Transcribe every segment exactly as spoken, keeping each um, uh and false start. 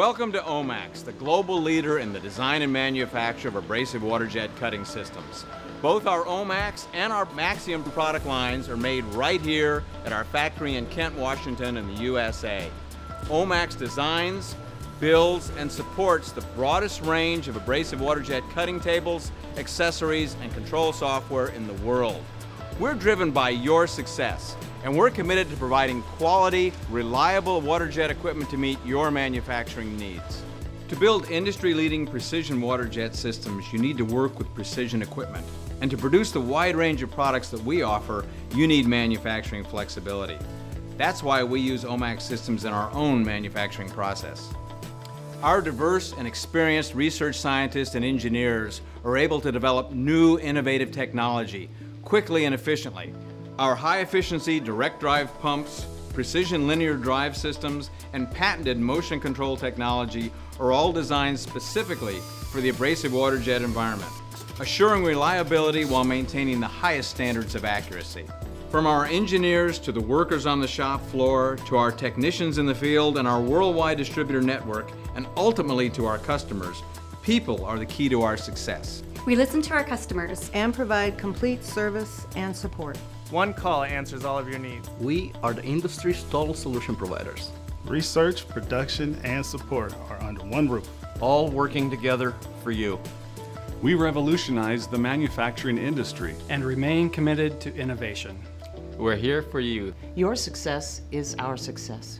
Welcome to O MAX, the global leader in the design and manufacture of abrasive waterjet cutting systems. Both our O MAX and our Maxium product lines are made right here at our factory in Kent, Washington in the U S A. O MAX designs, builds, and supports the broadest range of abrasive waterjet cutting tables, accessories, and control software in the world. We're driven by your success, and we're committed to providing quality, reliable waterjet equipment to meet your manufacturing needs. To build industry-leading precision waterjet systems, you need to work with precision equipment. And to produce the wide range of products that we offer, you need manufacturing flexibility. That's why we use O MAX systems in our own manufacturing process. Our diverse and experienced research scientists and engineers are able to develop new innovative technology quickly and efficiently. Our high-efficiency direct drive pumps, precision linear drive systems, and patented motion control technology are all designed specifically for the abrasive waterjet environment, assuring reliability while maintaining the highest standards of accuracy. From our engineers to the workers on the shop floor, to our technicians in the field and our worldwide distributor network, and ultimately to our customers, people are the key to our success. We listen to our customers and provide complete service and support. One call answers all of your needs. We are the industry's total solution providers. Research, production, and support are under one roof, all working together for you. We revolutionize the manufacturing industry and remain committed to innovation. We're here for you. Your success is our success.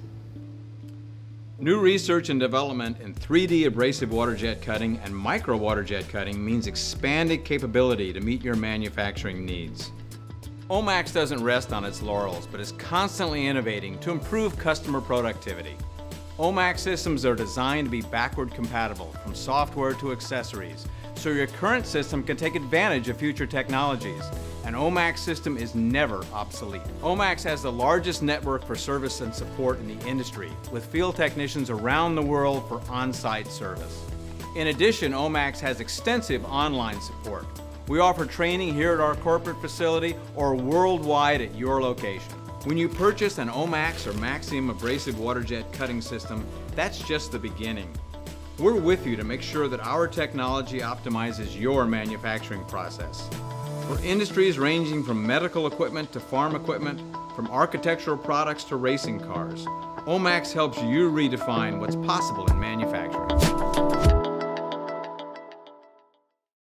New research and development in three D abrasive waterjet cutting and micro waterjet cutting means expanded capability to meet your manufacturing needs. O MAX doesn't rest on its laurels, but is constantly innovating to improve customer productivity. O MAX systems are designed to be backward compatible, from software to accessories, so your current system can take advantage of future technologies. An O MAX system is never obsolete. O MAX has the largest network for service and support in the industry, with field technicians around the world for on-site service. In addition, O MAX has extensive online support. We offer training here at our corporate facility or worldwide at your location. When you purchase an O MAX or Maxium abrasive waterjet cutting system, that's just the beginning. We're with you to make sure that our technology optimizes your manufacturing process. For industries ranging from medical equipment to farm equipment, from architectural products to racing cars, O MAX helps you redefine what's possible in manufacturing.